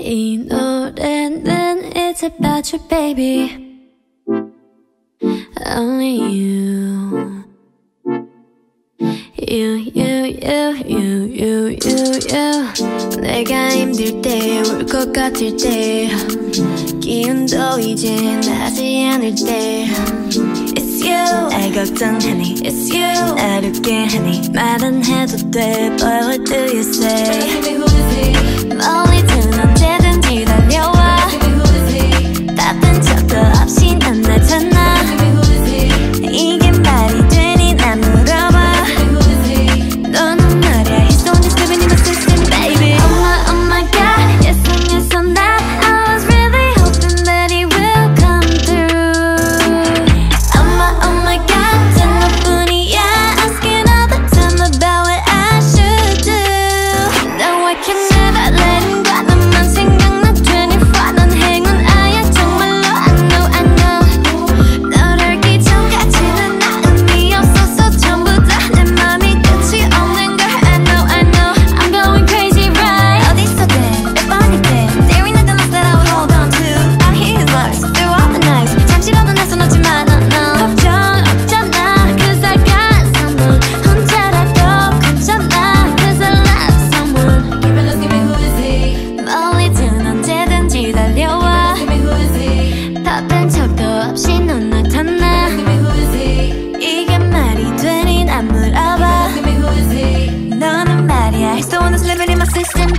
이 노래는 it's about you baby Only you You 내가 힘들 때 울 것 같을 때 기운도 이제 나지 않을 때 It's you 날 걱정하니 It's you 날 웃게 하니 말은 해도 돼 But what do you say 멀리든 언제든지 달려와 바쁜 척도 없이 난 나타나 이게 말이 되니 난 물어봐 너는 말야 He's the one that's living in my system baby Oh my god Yes or not I was really hoping that he will come through Oh my god 단 너뿐이야 Asking all the time about what I should do No I can never let him go 너만 생각나 24 넌 행운아야 정말로 I know 널 알기 전까지는 나 의미 없었어 전부 다 내 맘이 끝이 없는 걸 I know I'm going crazy right 어디서든 몇 번이든 There ain't nothing else that I would hold on to I hear his words through all the nights 잠시라도 내 손 놓지 마 no 걱정 없잖아 Cause I got someone 혼자라도 괜찮아 Cause I love someone Give me who is he 멀리든 언제든지 달려와 Give me who is he 바쁜 척도 없이 넌 나타나 Give me who is he 이게 말이 되니 난 물어봐 Give me who is he 너는 말이야 He's the one that's living in my system